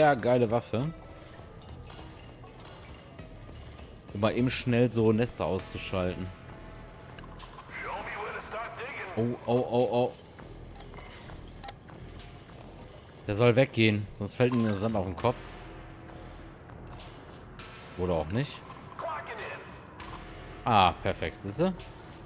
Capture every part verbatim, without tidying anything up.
sehr geile Waffe. Um mal eben schnell so Nester auszuschalten. Oh, oh, oh, oh. Der soll weggehen, sonst fällt ihm der Sand auf den Kopf. Oder auch nicht. Ah, perfekt. Siehst du?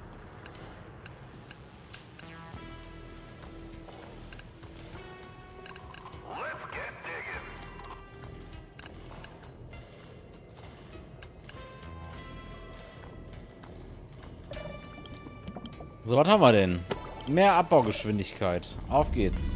So, was haben wir denn? Mehr Abbaugeschwindigkeit. Auf geht's.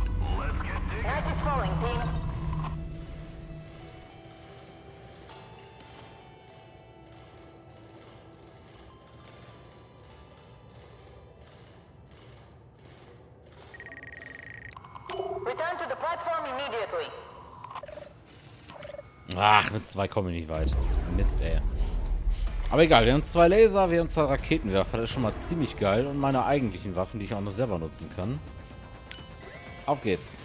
Ach, mit zwei komme ich nicht weit. Mist, ey. Aber egal, wir haben zwei Laser, wir haben zwei Raketenwerfer. Das ist schon mal ziemlich geil. Und meine eigentlichen Waffen, die ich auch noch selber nutzen kann. Auf geht's.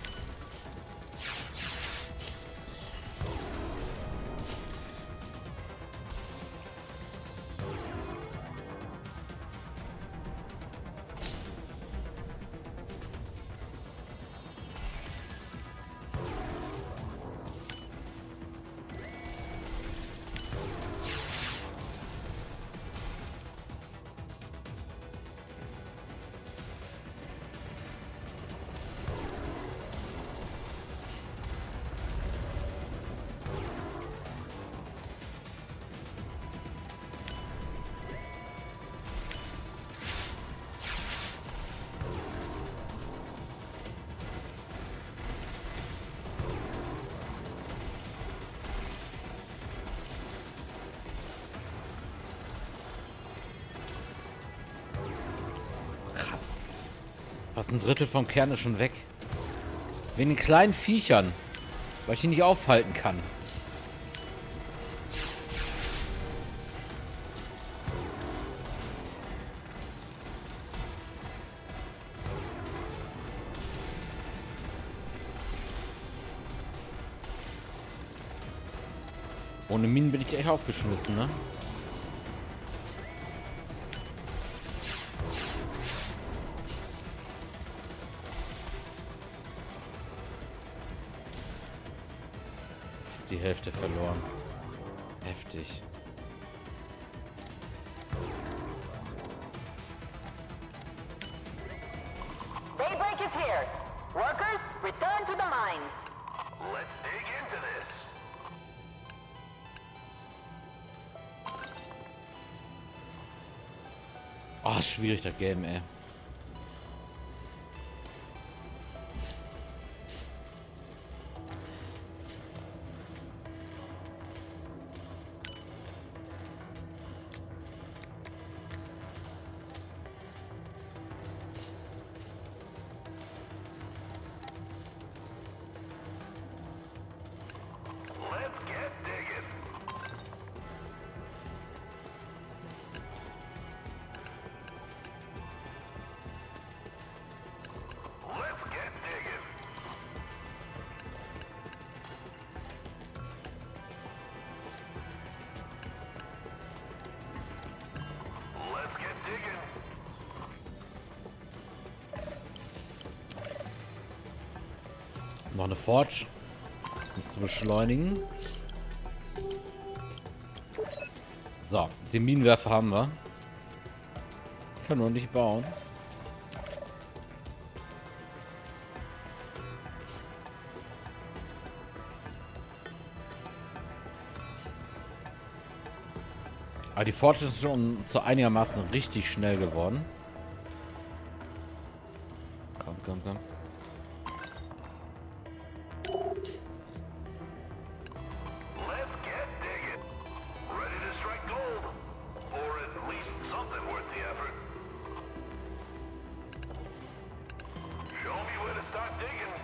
Krass. Fast ein Drittel vom Kern ist schon weg. Wegen den kleinen Viechern. Weil ich ihn nicht aufhalten kann. Ohne Minen bin ich echt aufgeschmissen, ne? Fast die Hälfte verloren. Heftig. Daybreak is here. Workers, return to the mines. Let's dig into this. Oh, schwierig, das Game, ey. Let's get digging. Let's get digging. Let's get digging. Noch eine Forge. Um zu beschleunigen. So, den Minenwerfer haben wir. Kann nur nicht bauen. Aber die Forge ist schon zu einigermaßen richtig schnell geworden. Komm, komm, komm. Let's get digging. Ready to strike gold. Or at least something worth the effort. Show me where to start digging.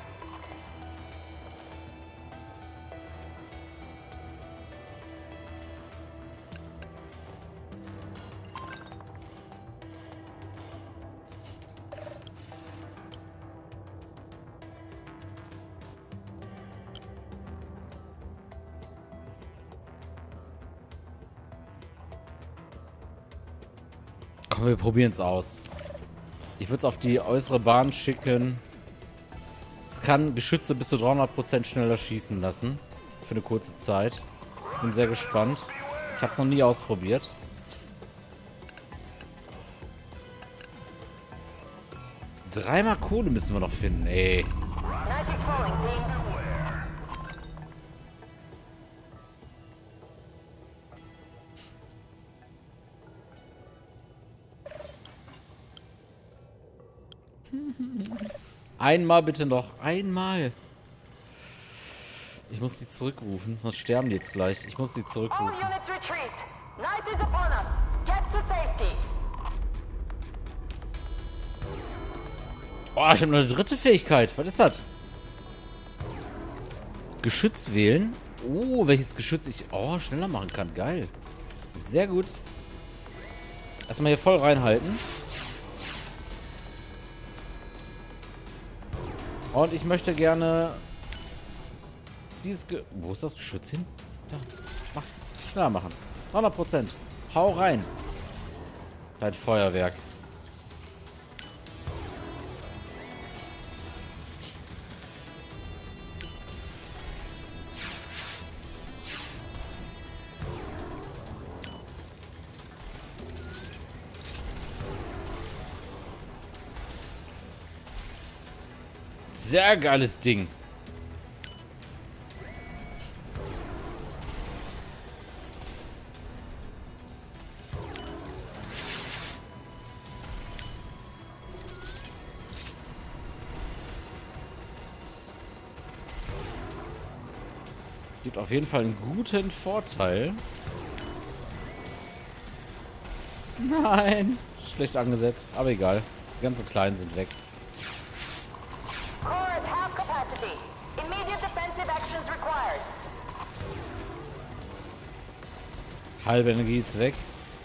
Komm, wir probieren es aus. Ich würde es auf die äußere Bahn schicken. Es kann Geschütze bis zu dreihundert Prozent schneller schießen lassen. Für eine kurze Zeit. Bin sehr gespannt. Ich habe es noch nie ausprobiert. Dreimal Kohle müssen wir noch finden, ey. Einmal bitte noch. Einmal. Ich muss die zurückrufen, sonst sterben die jetzt gleich. Ich muss die zurückrufen. Oh, ich habe noch eine dritte Fähigkeit. Was ist das? Geschütz wählen. Oh, welches Geschütz ich oh, schneller machen kann. Geil. Sehr gut. Erstmal hier voll reinhalten. Und ich möchte gerne dieses Ge Wo ist das Geschütz hin? Da. Mach. Schneller machen. hundert Prozent. Hau rein. Halt Feuerwerk. Sehr geiles Ding. Gibt auf jeden Fall einen guten Vorteil. Nein. Schlecht angesetzt, aber egal. Die ganzen Kleinen sind weg. Halbe Energie ist weg.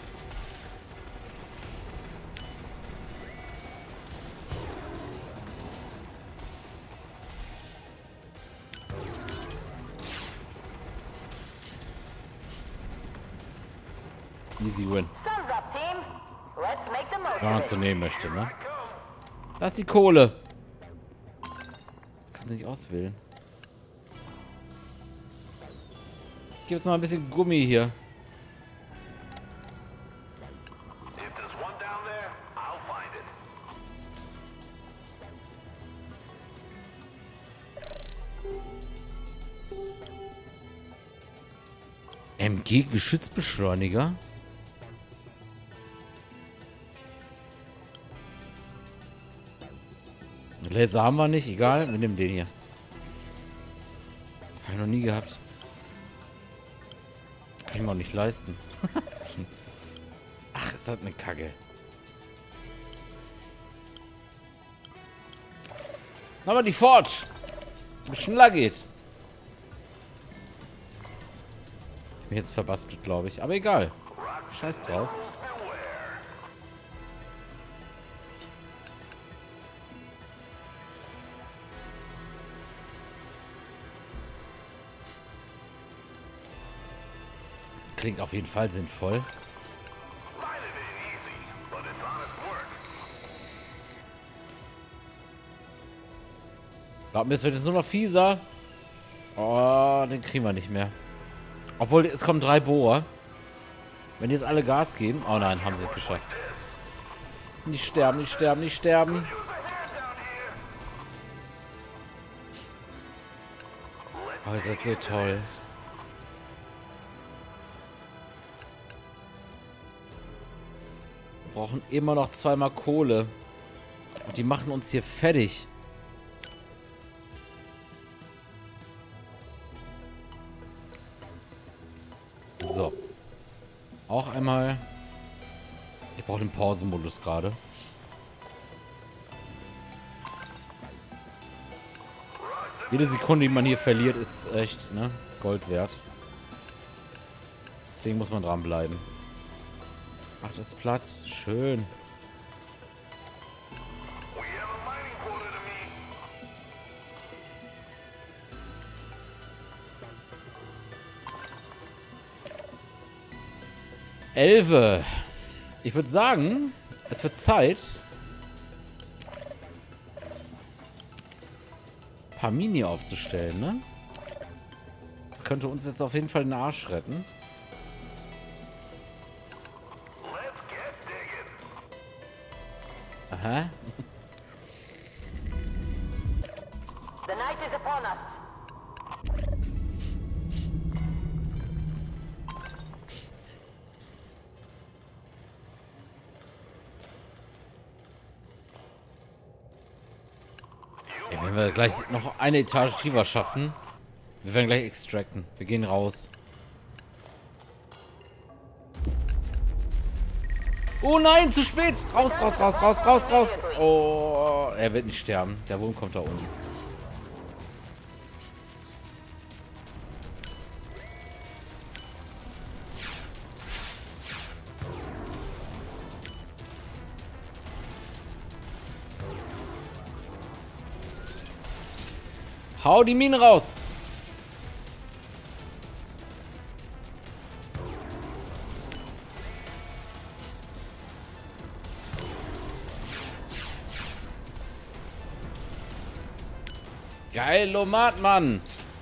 Easy win. Wenn man zu nehmen möchte, ne? Da ist die Kohle. Kann sie nicht auswählen. Ich gebe jetzt mal ein bisschen Gummi hier. M G-Geschützbeschleuniger? Laser haben wir nicht, egal. Wir nehmen den hier. Habe ich noch nie gehabt. Kann ich mir auch nicht leisten. Ach, ist das eine Kacke. Aber die Forge. Ein schneller geht. Ich bin jetzt verbastelt, glaube ich. Aber egal. Scheiß drauf. Klingt auf jeden Fall sinnvoll. Glaub mir, es wird jetzt nur noch fieser. Oh, den kriegen wir nicht mehr. Obwohl, es kommen drei Bohrer. Wenn die jetzt alle Gas geben. Oh nein, haben sie es geschafft. Nicht sterben, nicht sterben, nicht sterben. Oh, ihr seid so toll. Wir brauchen immer noch zweimal Kohle. Und die machen uns hier fertig. So. Auch einmal. Ich brauche den Pausenmodus gerade. Jede Sekunde, die man hier verliert, ist echt, ne, Gold wert. Deswegen muss man dranbleiben. Ach, das ist platt. Schön. Elfe. Ich würde sagen, es wird Zeit, ein paar Mini aufzustellen, ne? Das könnte uns jetzt auf jeden Fall den Arsch retten. Let's get digging. Aha. The night is upon us. Ey, wenn wir gleich noch eine Etage tiefer schaffen, wir werden gleich extracten. Wir gehen raus. Oh nein, zu spät! Raus, raus, raus, raus, raus, raus! Oh, er wird nicht sterben. Der Wurm kommt da unten. Hau die Mine raus! Geil, Lomat, Mann!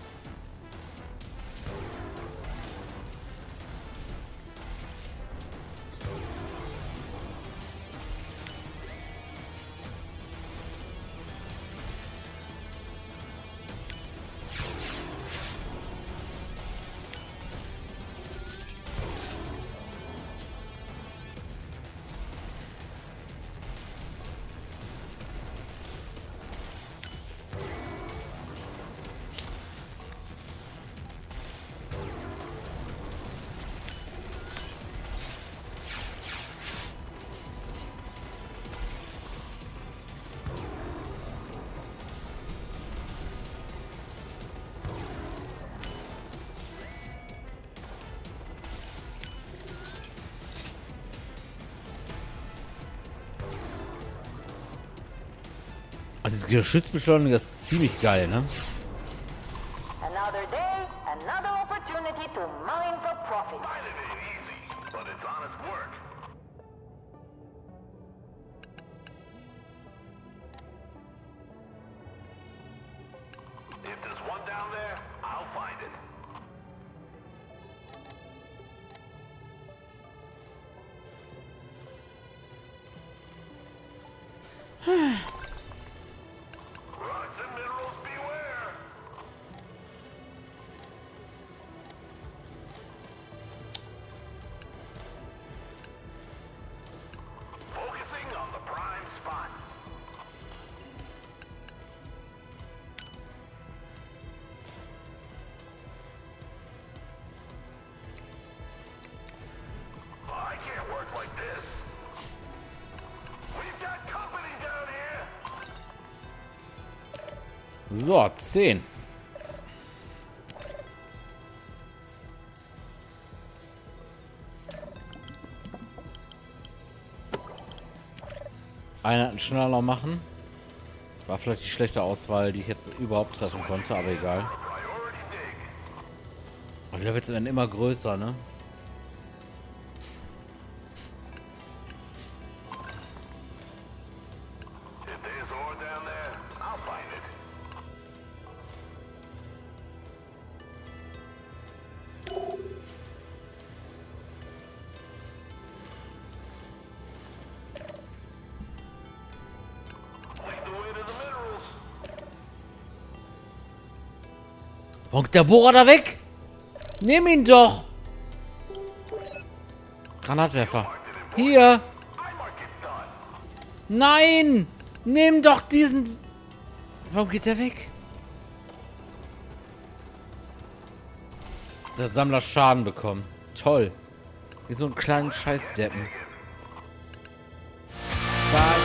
Also das Geschützbeschleuniger ist ziemlich geil, ne? Another day, another opportunity to mine for profit. Might it ain't easy, but it's honest work. If there's one down there, I'll find it. Rocks and minerals beware. Focusing on the prime spot. I can't work like this. We've got company down here. So, zehn. Einheiten schneller noch machen. War vielleicht die schlechte Auswahl, die ich jetzt überhaupt treffen konnte, aber egal. Priority dig. Und die Levels werden immer größer, ne? If there's ore down there, I'll find it. Lead the way to the minerals. Wonk, der Bohrer da weg! Nimm ihn doch! Granatwerfer. Hier! I mark it done. Nein! Nimm doch diesen... Warum geht der weg? Der Sammler Schaden bekommen. Toll. Wie so einen kleinen Scheißdeppen. Bye.